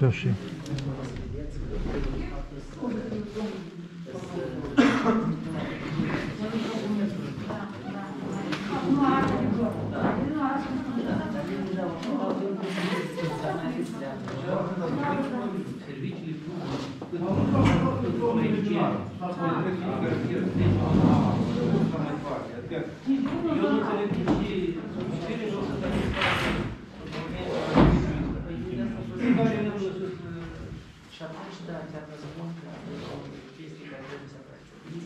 Da, și. Și atunci, da, chiar vă spun că chestii care trebuie să faceți.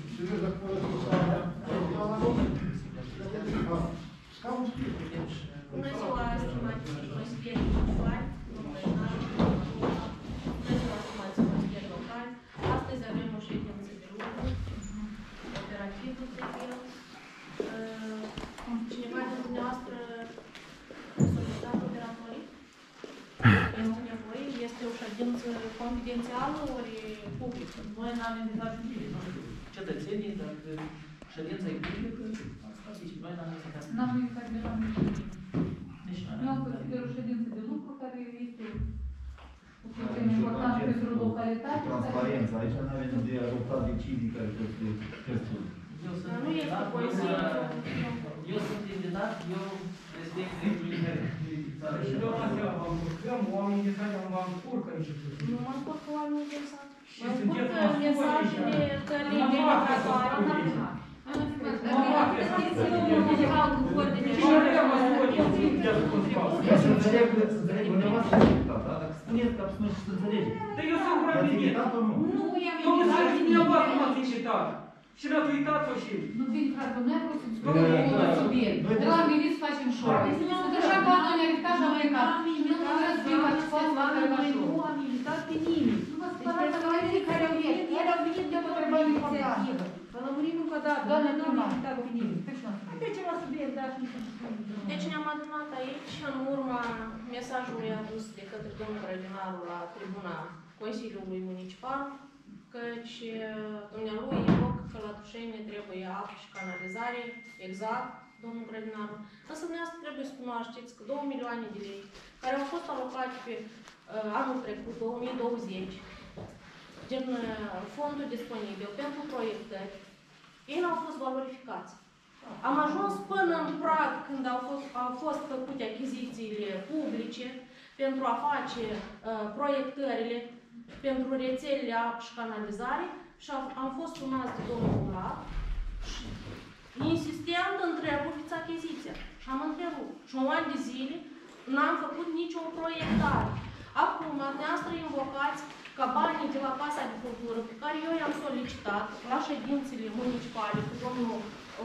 Bună ziua, stimați consilieri municipali, bună ziua, stimați consilieri locali. Astăzi avem o ședință de lucru, operativă, cred eu. Cineva din dumneavoastră a solicitat operatorii? Este nevoie? Este o ședință confidențială ori publică? Noi n-am invitat nimeni, nu știu, cetățenii, dacă ședința e publică, asta zice, noi n-am invitat. N-am invitat de la nimeni. Deci Eu am consider o ședință de lucru care este o chestiune importantă pentru localitate. Transparență. Aici nu avem de adoptat decizii care trebuie testul. Nu este Consiliul. Eu sunt invitat, eu respect regulile care Și doar astea vă încurcăm, oamenii interesați am vă încurcă niște chestii. Nu mă încurcă oamenii interesați. Și Mă sunteți încurcă mesajele că legea lucrătoare. Să înțeleg dumneavoastră deputat, da? Dacă spuneți că abțineți și să înțelege. Dar eu sunt I-ați invitat. invitat sau nu? Nu i-am Eu nu invitat sunt pe dumneavoastră nimeni. m-ați invitat. Și ne-ați uitat-o și... Nu vin, frate, noi vrem să discutăm un subiect. De la am venit să facem show. Sunt așa că noi ne-am invitat și am plecat. Și nu vreau să fim participați la careva show. Nu am invitat pe nimeni. Nu vă spărați la ei care au venit. Ei au venit de o trebare importantă. Vă lămurim încă o dată. Doamne, Nu am invitat pe nimeni. Haideți la subiect, da, și nu să spun. Deci ne-am adunat aici în urma mesajului adus de către domnul grădinarul la tribuna Consiliului Municipal, căci dumnealui invocă că la Tușeni trebuie apă și canalizare, exact, domnul grădinarul. Însă dumneavoastră trebuie să cunoașteți că 2 milioane de lei care au fost alocate pe anul trecut, 2020, din fondul disponibil pentru proiectări, ei n-au fost valorificați. Am ajuns până în prag când au fost făcute achizițiile publice pentru a face proiectările pentru rețelele apă și canalizare și am fost sunați de domnul Bulat și insistent întreb, fiți achiziția. Și am întrerupt. Și un an de zile n-am făcut nicio proiectare. Acum, dumneavoastră invocați ca banii de la Casa de Cultură, pe care eu i-am solicitat la ședințele municipale cu domnul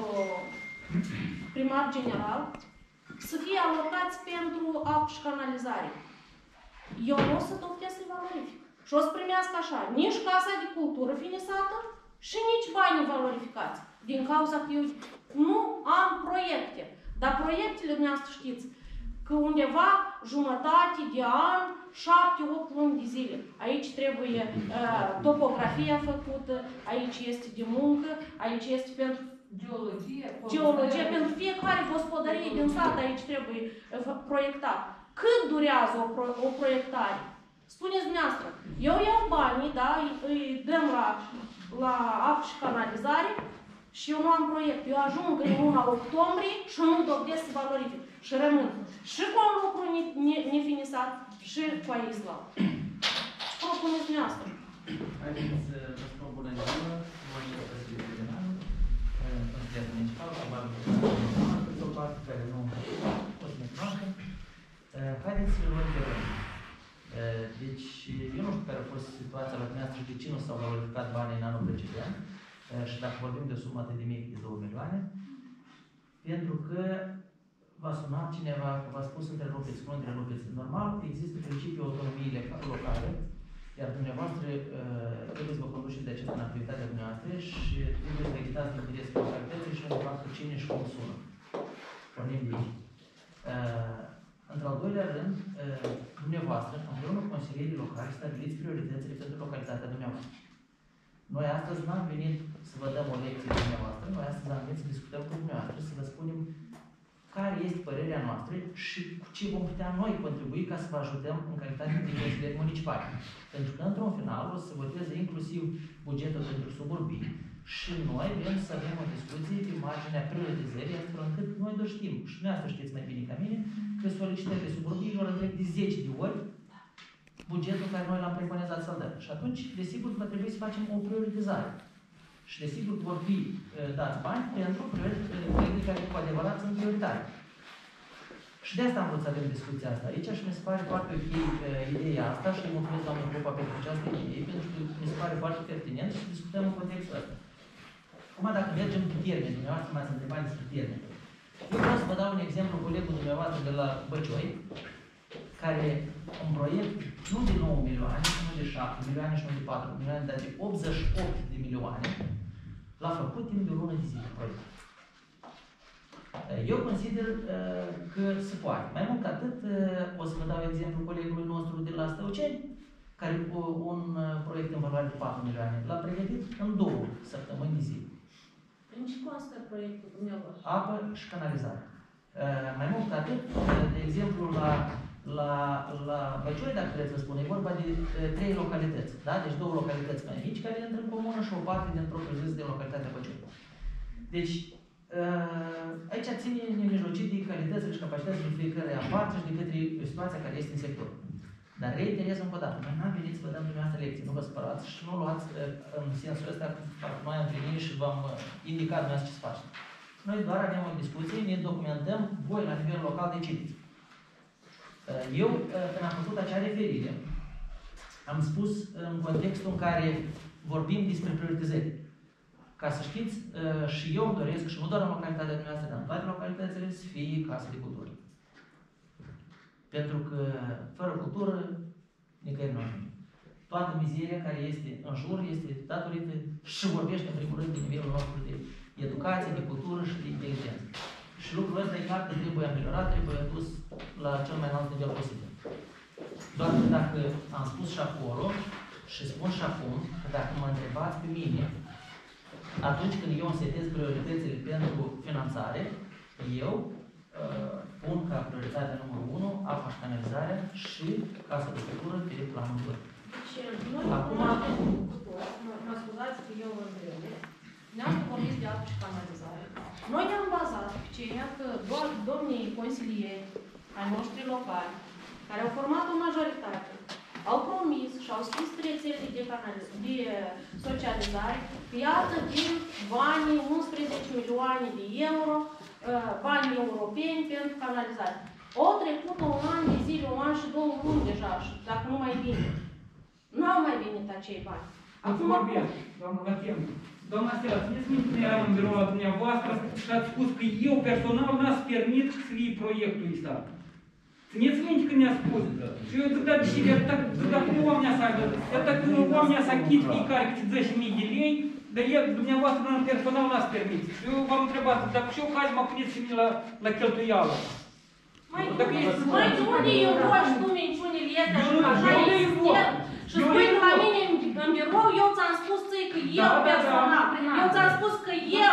primar general, să fie alocați pentru apă și canalizare. Eu nu o să doftesc să-i valorific. Și o să primească așa, nici Casa de Cultură finisată și nici banii valorificați. Din cauza că eu nu am proiecte. Dar proiectele dumneavoastră știți că undeva jumătate de an, 7-8 luni de zile. Aici trebuie topografia făcută, aici este de muncă, aici este pentru geologie, pentru fiecare gospodărie din sat aici trebuie proiectat. Cât durează o proiectare? Spuneți dumneavoastră, eu iau banii, da, îi dăm la apă și canalizare și eu nu am proiect. Eu ajung în luna octombrie și nu dobdesc să valorific. Și rămân și cu un lucru nefinisat și cu aisla. Ce propuneți dumneavoastră? Haideți să vă spun bună ziua, mă numesc Vasile Vedenaru, consilier municipal, probabil că o parte care nu o să ne cunoaște. Haideți să vă întrebăm. Deci, eu nu știu care a fost situația la dumneavoastră și de ce nu s-au valorificat banii în anul precedent și dacă vorbim de sumă atât de mică de 2 milioane, pentru că v-a sunat cineva, că v-a spus întrerupeți, nu întrerupeți. Normal, există principiul autonomiei locale, iar dumneavoastră trebuie să vă conduceți de acesta în activitatea dumneavoastră și trebuie să evitați interesul localității și nu facă cine și cum sună. Pornim de aici. Într-al doilea rând, dumneavoastră, împreună cu consilierii locali, stabiliți prioritățile pentru localitatea dumneavoastră. Noi astăzi n-am venit să vă dăm o lecție dumneavoastră, noi astăzi am venit să discutăm cu dumneavoastră, să vă spunem care este părerea noastră și cu ce vom putea noi contribui ca să vă ajutăm în calitate de consilieri municipali. Pentru că, într-un final, o să voteze inclusiv bugetul pentru suburbii și noi vrem să avem o discuție pe marginea prioritizării, astfel încât noi doar știm, și dumneavoastră știți mai bine ca mine, că solicitările suburbiilor întreg de 10 de ori bugetul care noi l-am preconizat să-l dăm. Și atunci, desigur, va trebui să facem o prioritizare. Și desigur vor fi dați bani pentru proiecte care cu adevărat sunt prioritare. Și de asta am vrut să avem discuția asta aici și mi se pare foarte ok ideea asta și îi mulțumesc doamnei Popa pentru această idee, pentru că mi se pare foarte pertinent și discutăm în contextul ăsta. Acum, dacă mergem pe termeni, dumneavoastră m-ați întrebat despre termeni. Eu vreau să vă dau un exemplu colegul dumneavoastră de la Băcioi, care un proiect nu de 9 milioane, nu de 7 milioane și nu de 4 milioane, dar de 88 de milioane, l-a făcut timp de o lună de zile proiect. Eu consider că se poate. Mai mult ca atât, o să vă dau exemplu colegului nostru de la Stăuceni, care cu un proiect în valoare de 4 milioane l-a pregătit în 2 săptămâni de zile. În ce constă proiectul dumneavoastră? Apă și canalizare. Mai mult ca atât, de exemplu, la Băcioi, dacă vreți să spun, e vorba de 3 localități. Da? Deci 2 localități mai mici care intră în comună și o parte din propriu-zis de localitatea Băcioi. Deci, aici ține nemijlocit de calitățile și capacitățile fiecare în parte și de către situația care este în sector. Dar reiterez încă o dată, noi n-am venit să vă dăm dumneavoastră lecții, nu vă spărați și nu luați în sensul ăsta că noi am venit și v-am indicat dumneavoastră ce să faceți. Noi doar avem o discuție, ne documentăm, voi la nivel local decideți. Eu, când am făcut acea referire, am spus în contextul în care vorbim despre prioritizări. Ca să știți, și eu îmi doresc, și nu doar în localitatea dumneavoastră, dar în toate localitățile, să fie case de cultură. Pentru că, fără cultură, nicăieri nu ajunge. Toată mizeria care este în jur este datorită și vorbește în primul rând de nivelul nostru de educație, de cultură și de inteligență. Și lucrul ăsta e clar că trebuie ameliorat, trebuie dus la cel mai înalt nivel posibil. Doar că dacă am spus și acolo, și spun și acum, că dacă mă întrebați pe mine, atunci când eu îmi setez prioritățile pentru finanțare, eu pun ca prioritatea numărul 1 apa și canalizarea și casa de cultură pe planul 2. Deci, noi acum, mă scuzați că eu vă întreb, ne-am vorbit de apă și canalizare. Noi ne-am bazat pe ceea că doar domnii consilieri ai noștri locali, care au format o majoritate, au promis și au scris rețele de socializare, că iată din banii 11 milioane de euro, bani europeni pentru canalizare. Au trecut un an de zile, un an și 2 luni deja, dacă nu mai bine. N-au mai venit acei bani. Acum vorbesc, doamna Lachen. Doamna Stella, țineți minte când eram în birou la dumneavoastră și ați spus că eu personal n-ați permit să fie proiectul ăsta. Țineți minte când ne-a spus. Și eu zic, da, deși, dacă oamenii să aibă, dacă oamenii să achit fiecare câte 10.000 de lei, dar el, dumneavoastră, personal n-ați permis. Și eu v-am întrebat, dacă și eu caz mă puneți și mine la cheltuială. Mai de unde eu voi și tu minciunile astea și așa este? Și spui că la mine în birou, eu ți-am spus că eu personal, eu ți-am spus că eu.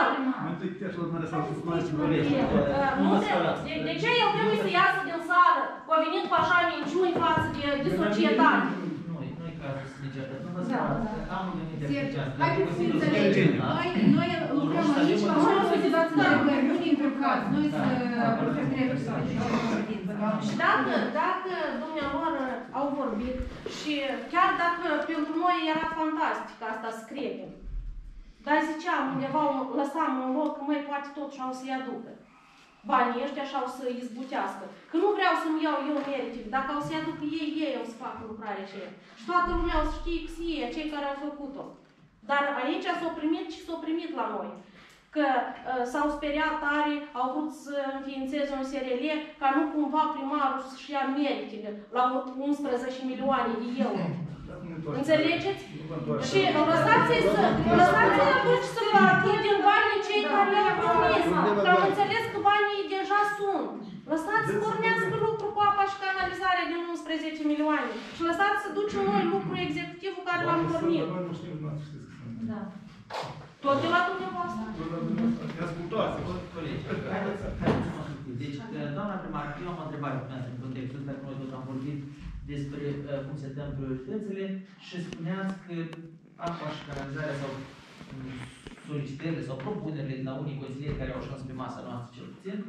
De ce el trebuie să iasă din sală, că a venit cu așa minciuni față de societate? Nu-i cazul să zice atât, nu vă spărați, că am gândit de aceasta. Haideți să înțelegem. Noi lucrăm aici la noi să dați întrebări, nu din caz. Noi să trebuie să Și dacă dumneavoastră au vorbit și chiar dacă pentru noi era fantastic asta să credem, dar ziceam undeva, lăsam un loc, că mai poate tot și-au să-i aducă banii ăștia și-au să izbutească. Că nu vreau să-mi iau eu meritele, dacă au să-i aducă ei o să facă lucrarea aceea. Și toată lumea o să știe că ei, cei care au făcut-o. Dar aici s-au primit și s-au primit la noi. Că s-au speriat tare, au vrut să înființeze un SRL, ca nu cumva primarul să-și ia meritele la 11 milioane de euro. Înțelegeți? Și lăsați-i atunci să facă din banii cei care le-au promis. Că am înțeles că banii deja sunt. Lăsați să pornească lucru cu apa și canalizarea din 11 milioane. Și lăsați să ducem noi lucru executivul care l-am pornit. Da. Tot de la dumneavoastră. Ascultați. Colegi, haideți să mă. Deci, eu am o întrebare în contextul ăsta, că noi tot am vorbit despre cum se dăm prioritățile și spuneați că apa și canalizarea sau solicitările sau propunerile de la unii consilieri care au ajuns pe masa noastră cel puțin,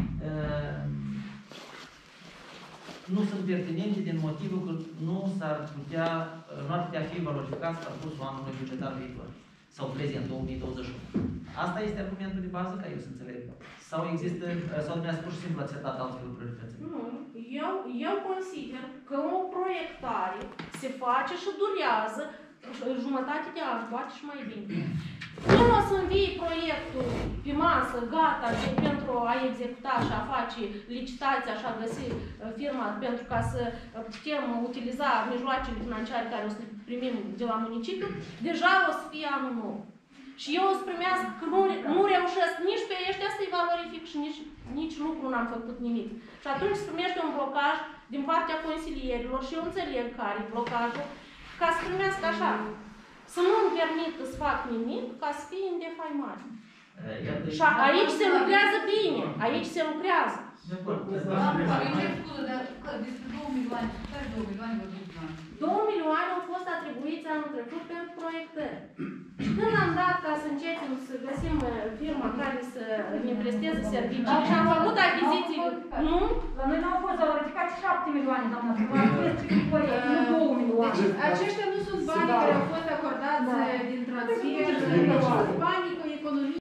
nu sunt pertinente din motivul că nu ar putea fi valorificat parcursul anului bugetar viitor sau prezent, 2021. Asta este argumentul de bază, ca eu să înțeleg. Sau există, sau dumneavoastră pur și simplu ați setat altfel prioritățile? Nu, eu consider că o proiectare se face și durează jumătate de an, poate și mai bine. Până o să învii proiectul pe masă, gata, pentru a executa și a face licitația și a găsi firma pentru ca să putem utiliza mijloacele financiare care o să le primim de la municipiu, deja o să fie anul nou. Și eu o să primească că nu reușesc nici pe ăștia să-i valorific și nici lucru n-am făcut nimic. Și atunci se primește un blocaj din partea consilierilor și eu înțeleg care e blocajul, ca să primească așa. Să nu-mi permită să fac nimic, ca să fie în defaimare. Și aici se lucrează bine, aici se lucrează. De acord. Eu cer scuză, dar despre 2 milioane, care 2 milioane vă duc bani? 2 milioane au fost atribuiți anul trecut pentru proiectări. Când am dat ca să începem să găsim firma care să ne presteze servicii și am făcut achiziții, nu? La noi nu au fost valorificați 7 milioane, doamna primar, nu 2 milioane. Deci aceștia nu sunt bani care au fost acordați din transfer, banii cu economie.